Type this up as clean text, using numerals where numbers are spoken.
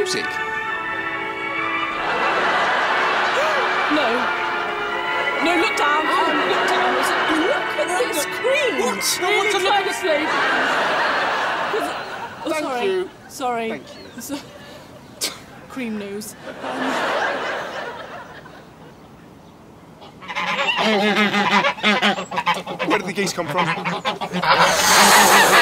music? No. No, look down. Look down. Look at this cream. What? Really trying to sleep. Thank sorry. you. Sorry. Thank you. Cream news. Where did the geese come from?